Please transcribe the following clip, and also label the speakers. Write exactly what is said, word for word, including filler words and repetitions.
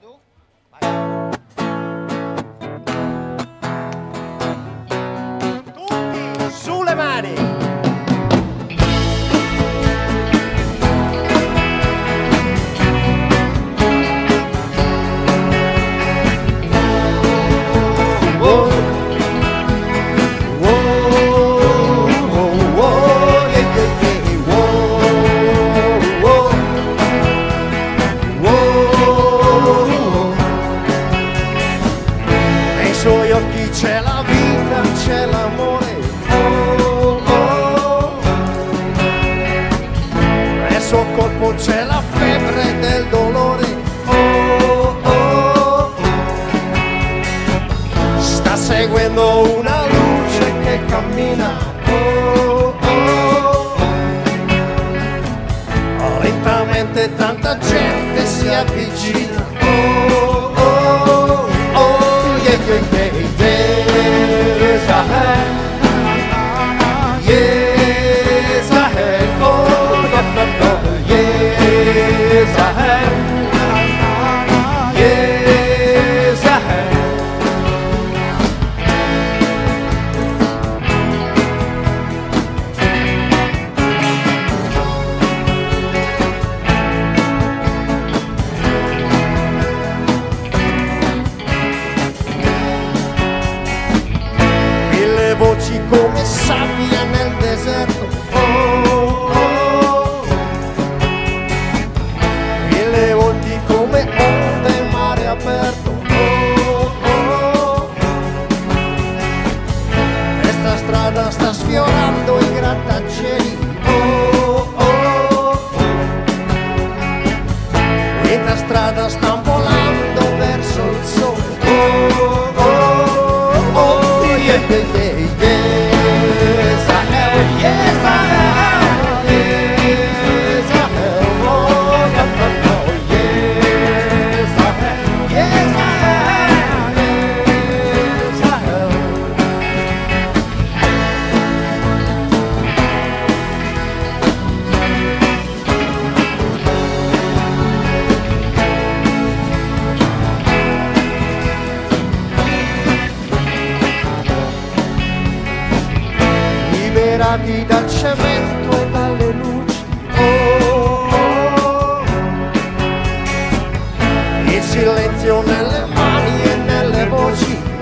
Speaker 1: tu? Vai. Tutti sulle mani. C'è la vita, c'è l'amore, oh, oh. Nel suo corpo c'è la febbre del dolore, oh, oh. Sta seguendo una luce che cammina, oh, oh. Lentamente tanta gente si avvicina, oh, oh, oh, yeah, yeah, yeah. Yes, I have. Yes, I have. Oh, no, no, no. Yes, I have. Yes, I have. Voci come sabbia nel deserto, oh, oh. E le onde come onde in mare aperto, oh, oh. Questa strada sta sfiorando i grattacieli, oh, oh. Questa strada sta volando verso il sole, oh, oh, oh, yeah, yeah, yeah. Yes, I have, yes, I have, yes, I have, oh, no, no, no, yes, I have, yes, I have, yes, I have. Liberati dal cemento e dalle luci, oh, oh. Il silenzio nelle mani e nelle voci,